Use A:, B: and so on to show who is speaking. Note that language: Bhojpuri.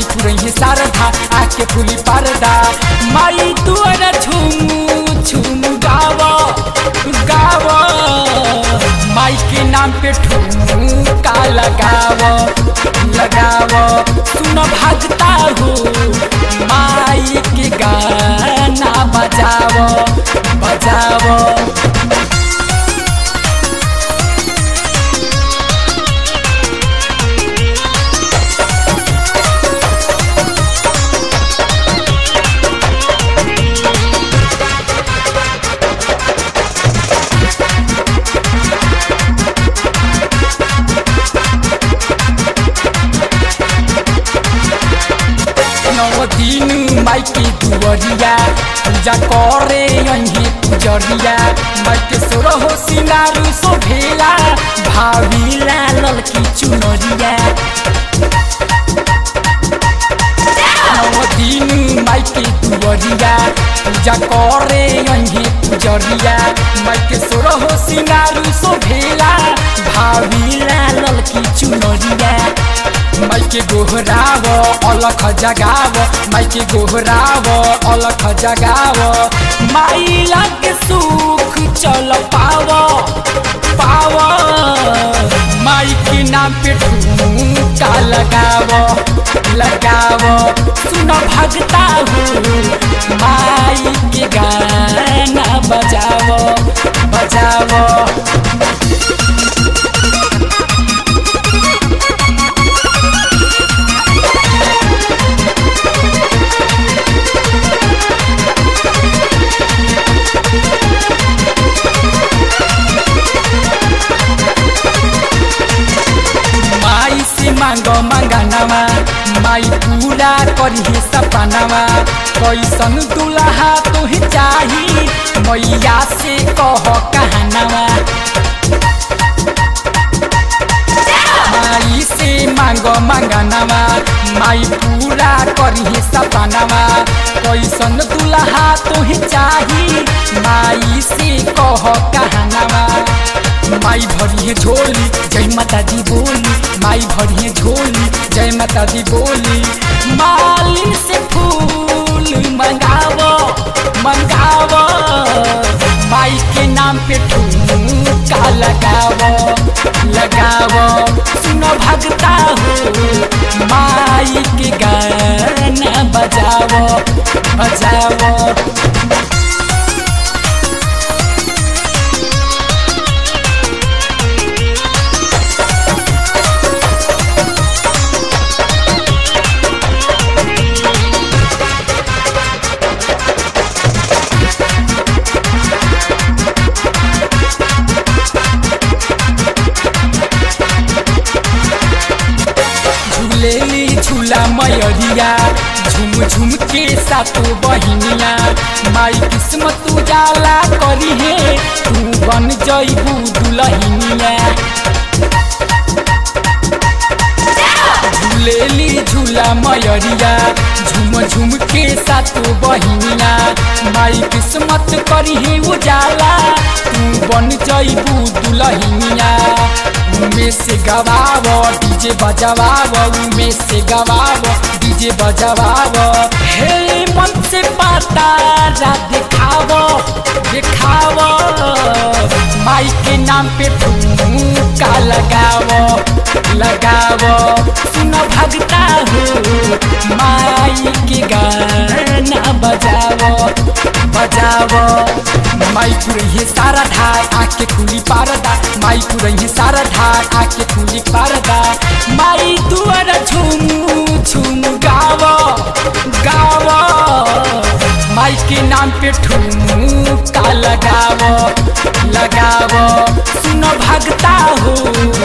A: माई पुरही शारदा आके फूली पर्दा माई दुआरा झूम झूम गावा गावा माई के नाम पे ठुमका लगावा लगावा सुन भागता हो माई के गाना बजावा बजावा दिन माई के दुआरिया पूजा करे यही पुजरिया माई के सोर हो सिंगारू शोभेला भाविला ललकी चुनरिया दिन माई के दुआरिया पूजा करे यही पुजरिया माई के सोर हो सिंगारू शोभेला भाविला ललकी चुनरिया माई के गोहराव अलख जगाव माई के गोहराव अलख जगाव माई लग सुख चल पाव पाव माई के नाम पे ठुमका लगाव लगाव सुन भगता हो माई के गाना बजाव बजाव मांगो मंगनवा माई पूरा करी सपनवा कैसन दुल्हा तुही चाही मैया से कह कहनवा माई से मांगो मंगनवा माई पूरा करी सपनवा कैसन दुल्हा तुही चाही माई से कह कहनवा माई भरी झोली जय माता दी बोली माई भरी झोली जय माता दी बोली मालिन से फूल मंगावो मंगावो माई के नाम पे ठुमका लगावो लगावो सुनो भगता हो माई के गाना बजावो बजावो लेली झूला मयरिया झुम झुम के सातो बहिनिया माई किस्मत उजाला करी है तू बन जइबू दुलहिनिया झूलेली झूला मयरिया झुम झुम के सातो बहिनिया माई किस्मत करी है उजाला तू बन जइबू दुलहिनिया में से गवावो डीजे बजावावो में से गवावो डीजे बजावावो हे मन से पातारा दिखावो दिखावो माई के नाम पे ठुमका लगावो लगावो सुनो भगता हो माई के गाना बजावो बजावो माई पुरही सारा ढाई आके खुली पारदा माई पुरही सारा ढाई आके खुली पारदा माई दुआरा झूम झूम गावो गावो माई के नाम पे ठुमका लगावो लगावो सुनो भगता हो